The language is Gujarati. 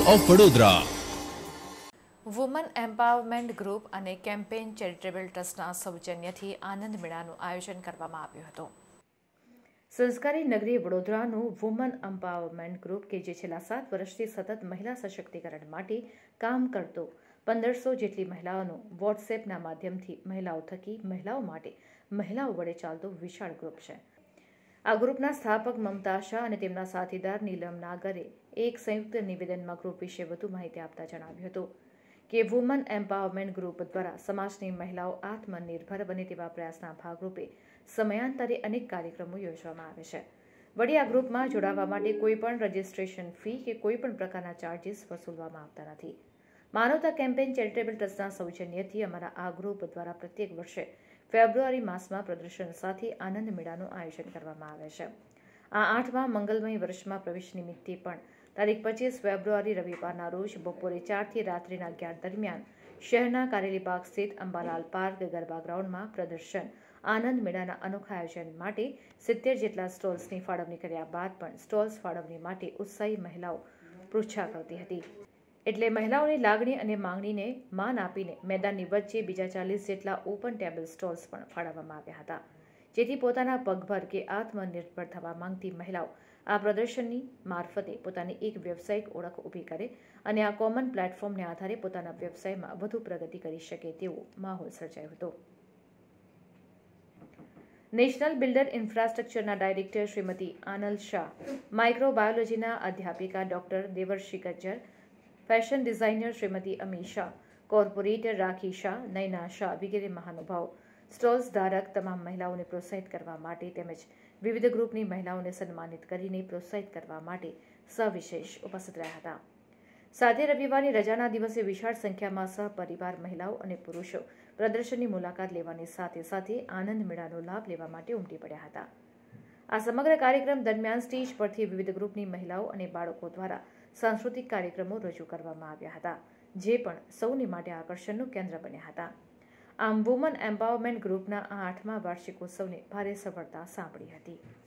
Of Vadodara. Woman empowerment group અને કેમ્પેઇન ચેરિટેબલ ટ્રસ્ટના સૌજન્યથી આનંદ મેળાનું આયોજન કરવામાં આવ્યું હતું. સંસ્કારી નગરી વડોદરાનું વુમન એમ્પાવરમેન્ટ ગ્રુપ કે જે છેલ્લા 7 વર્ષથી સતત મહિલા સશક્તિકરણ માટે કામ કરતો 1500 જેટલી મહિલાઓનું વોટ્સએપના માધ્યમથી મહિલાઓ થકી મહિલાઓ માટે મહિલાઓ વડે ચાલતો વિશાળ ગ્રુપ છે. આ ગ્રુપના સ્થાપક મમતા શાહ અને તેમના સાથીદાર નીલમ નાગરે એક સંયુક્ત નિવેદનમાં ગ્રુપ વિશે વધુ માહિતી આપતા જણાવ્યું હતું કે વુમન એમ્પાવરમેન્ટ ગ્રુપ દ્વારા સમાજની મહિલાઓ આત્મનિર્ભર બને તેવા પ્રયાસના ભાગરૂપે સમયાંતરે અનેક કાર્યક્રમો યોજવામાં આવે છે. વળી આ ગ્રુપમાં જોડાવા માટે કોઈપણ રજિસ્ટ્રેશન ફી કે કોઈપણ પ્રકારના ચાર્જિસ વસૂલવામાં આવતા નથી. માનવતા કેમ્પેઇન ચેરિટેબલ ટ્રસ્ટના સૌજન્યથી અમારા આ ગ્રુપ દ્વારા પ્રત્યેક વર્ષે ફેબ્રુઆરી માસમાં પ્રદર્શન સાથે આનંદ મેળાનું આયોજન કરવામાં આવે છે. આ 8મા મંગલમય વર્ષમાં પ્રવેશ નિમિત્તે પણ તારીખ 25 ફેબ્રુઆરી રવિવારના રોજ બપોરે 4 થી રાત્રિના 11 દરમિયાન શહેરના કારેલીબાગ સ્થિત અંબાલાલ પાર્ક ગરબા ગ્રાઉન્ડમાં પ્રદર્શન આનંદ મેળાના અનોખા આયોજન માટે 70 જેટલા સ્ટોલ્સની ફાળવણી કર્યા બાદ પણ સ્ટોલ્સ ફાળવણી માટે ઉત્સાહી મહિલાઓ પૃચ્છા કરતી હતી. એટલે મહિલાઓની લાગણી અને માંગણીને માન આપીને મેદાનની વચ્ચે બીજા 40 જેટલા ઓપન ટેબલ સ્ટોલ્સ પણ ફાળવવામાં આવ્યા હતા, જેથી પોતાના પગભર કે આત્મનિર્ભર થવા માંગતી મહિલાઓ આ પ્રદર્શનની મારફતે પોતાની એક વ્યવસાયિક ઓળખ ઊભી કરે અને આ કોમન પ્લેટફોર્મને આધારે પોતાના વ્યવસાયમાં વધુ પ્રગતિ કરી શકે તેવો માહોલ સર્જાયો હતો. નેશનલ બિલ્ડર ઇન્ફ્રાસ્ટ્રક્ચરના ડાયરેક્ટર શ્રીમતી આનલ શાહ, માઇક્રોબાયોલોજીના અધ્યાપિકા doctor Devarshi Gajjar, fashion designer Shrimati Ami Shah, corporator Rakhi Shah, Naina Shah વગેરે મહાનુભાવો સ્ટોલ્સ ધારક તમામ મહિલાઓને પ્રોત્સાહિત કરવા માટે તેમજ વિવિધ ગ્રુપની મહિલાઓને સન્માનિત કરીને પ્રોત્સાહિત કરવા માટે સવિશેષ ઉપસ્થિત રહ્યા હતા. સાથે રવિવારની રજાના દિવસે વિશાળ સંખ્યામાં સહપરિવાર મહિલાઓ અને પુરુષો પ્રદર્શનની મુલાકાત લેવાની સાથે સાથે આનંદ મેળાનો લાભ લેવા માટે ઉમટી પડ્યા હતા. આ સમગ્ર કાર્યક્રમ દરમિયાન સ્ટેજ પરથી વિવિધ ગ્રુપની મહિલાઓ અને બાળકો દ્વારા સાંસ્કૃતિક કાર્યક્રમો રજૂ કરવામાં આવ્યા હતા, જે પણ સૌની માટે આકર્ષણનું કેન્દ્ર બન્યા હતા. આમ વુમન એમ્પાવરમેન્ટ ગ્રુપના આ 8મા વાર્ષિકોત્સવને ભારે સફળતા સાંપડી હતી.